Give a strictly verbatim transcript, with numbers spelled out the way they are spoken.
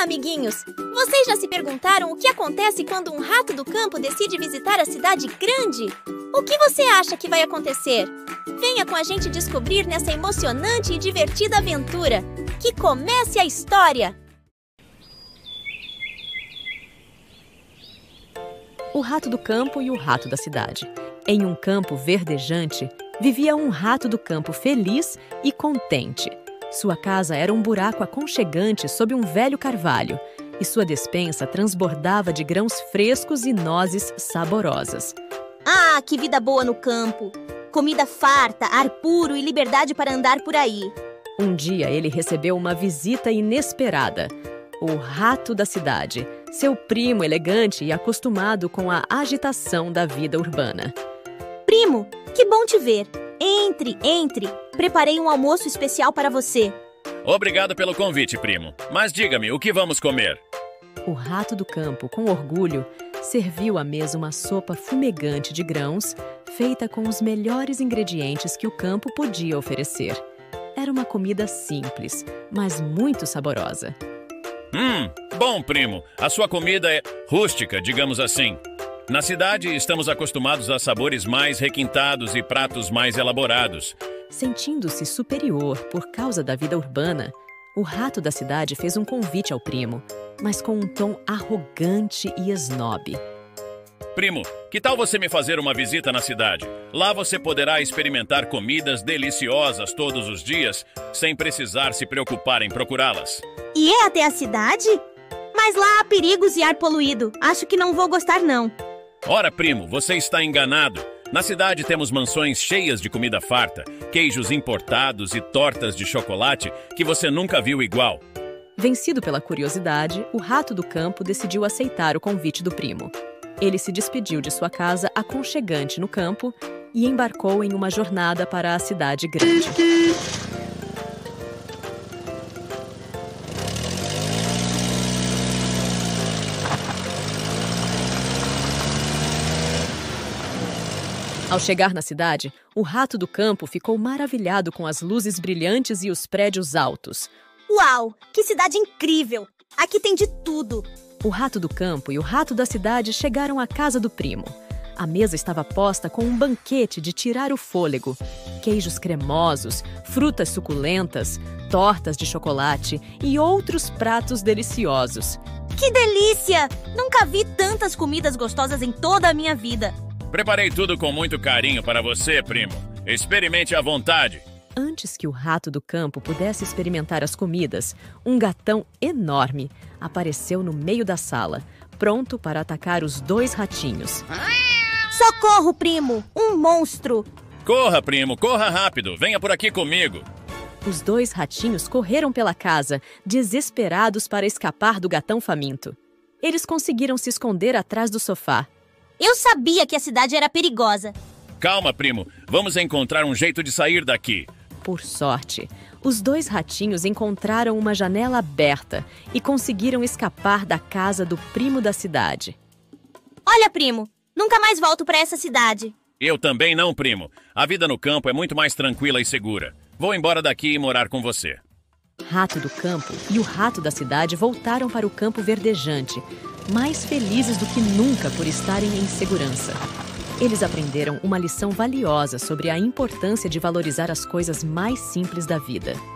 amiguinhos! Vocês já se perguntaram o que acontece quando um rato do campo decide visitar a cidade grande? O que você acha que vai acontecer? Venha com a gente descobrir nessa emocionante e divertida aventura. Que comece a história! O rato do campo e o rato da cidade. Em um campo verdejante, vivia um rato do campo feliz e contente. Sua casa era um buraco aconchegante sob um velho carvalho, e sua despensa transbordava de grãos frescos e nozes saborosas. Ah, que vida boa no campo! Comida farta, ar puro e liberdade para andar por aí. Um dia ele recebeu uma visita inesperada. O rato da cidade, seu primo elegante e acostumado com a agitação da vida urbana. Primo, que bom te ver! Entre, entre! Preparei um almoço especial para você. Obrigado pelo convite, primo. Mas diga-me, o que vamos comer? O rato do campo, com orgulho, serviu à mesa uma sopa fumegante de grãos, feita com os melhores ingredientes que o campo podia oferecer. Era uma comida simples, mas muito saborosa. Hum, bom, primo. A sua comida é rústica, digamos assim. Na cidade, estamos acostumados a sabores mais requintados e pratos mais elaborados. Sentindo-se superior por causa da vida urbana, o rato da cidade fez um convite ao primo, mas com um tom arrogante e esnobe. Primo, que tal você me fazer uma visita na cidade? Lá você poderá experimentar comidas deliciosas todos os dias, sem precisar se preocupar em procurá-las. E é até a cidade? Mas lá há perigos e ar poluído. Acho que não vou gostar, não. Ora, primo, você está enganado. Na cidade temos mansões cheias de comida farta, queijos importados e tortas de chocolate que você nunca viu igual. Vencido pela curiosidade, o rato do campo decidiu aceitar o convite do primo. Ele se despediu de sua casa aconchegante no campo e embarcou em uma jornada para a cidade grande. Ao chegar na cidade, o rato do campo ficou maravilhado com as luzes brilhantes e os prédios altos. Uau! Que cidade incrível! Aqui tem de tudo! O rato do campo e o rato da cidade chegaram à casa do primo. A mesa estava posta com um banquete de tirar o fôlego. Queijos cremosos, frutas suculentas, tortas de chocolate e outros pratos deliciosos. Que delícia! Nunca vi tantas comidas gostosas em toda a minha vida. Preparei tudo com muito carinho para você, primo. Experimente à vontade. Antes que o rato do campo pudesse experimentar as comidas, um gatão enorme apareceu no meio da sala, pronto para atacar os dois ratinhos. Socorro, primo! Um monstro! Corra, primo, corra rápido. Venha por aqui comigo. Os dois ratinhos correram pela casa, desesperados para escapar do gatão faminto. Eles conseguiram se esconder atrás do sofá. Eu sabia que a cidade era perigosa. Calma, primo. Vamos encontrar um jeito de sair daqui. Por sorte, os dois ratinhos encontraram uma janela aberta e conseguiram escapar da casa do primo da cidade. Olha, primo, nunca mais volto para essa cidade. Eu também não, primo. A vida no campo é muito mais tranquila e segura. Vou embora daqui e morar com você. Rato do campo e o rato da cidade voltaram para o campo verdejante, mais felizes do que nunca por estarem em segurança. Eles aprenderam uma lição valiosa sobre a importância de valorizar as coisas mais simples da vida.